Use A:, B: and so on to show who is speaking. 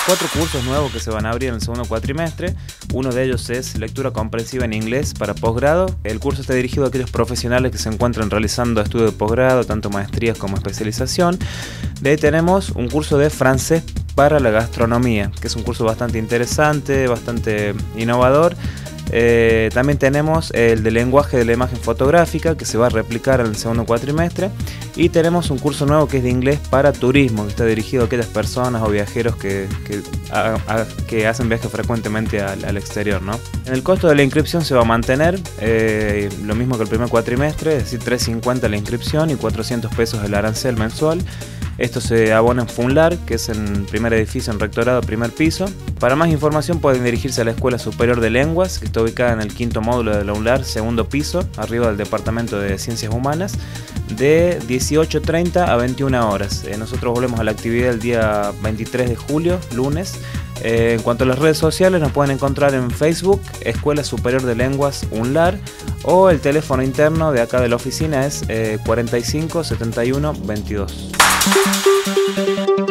A: 4 cursos nuevos que se van a abrir en el segundo cuatrimestre. Uno de ellos es lectura comprensiva en inglés para posgrado. El curso está dirigido a aquellos profesionales que se encuentran realizando estudios de posgrado, tanto maestrías como especialización. De ahí tenemos un curso de francés para la gastronomía, que es un curso bastante interesante, bastante innovador. También tenemos el de lenguaje de la imagen fotográfica, que se va a replicar en el segundo cuatrimestre. Y tenemos un curso nuevo que es de inglés para turismo, que está dirigido a aquellas personas o viajeros que hacen viajes frecuentemente al exterior, ¿no? El costo de la inscripción se va a mantener lo mismo que el primer cuatrimestre, es decir, $350 la inscripción y 400 pesos el arancel mensual. Esto se abona en Funlar, que es en el primer edificio, en Rectorado, primer piso. Para más información pueden dirigirse a la Escuela Superior de Lenguas, que está ubicada en el quinto módulo de la UNLAR, segundo piso, arriba del Departamento de Ciencias Humanas, de 18:30 a 21 horas. Nosotros volvemos a la actividad el día 23 de julio, lunes. En cuanto a las redes sociales, nos pueden encontrar en Facebook, Escuela Superior de Lenguas UNLAR, o el teléfono interno de acá de la oficina es 45 71 22.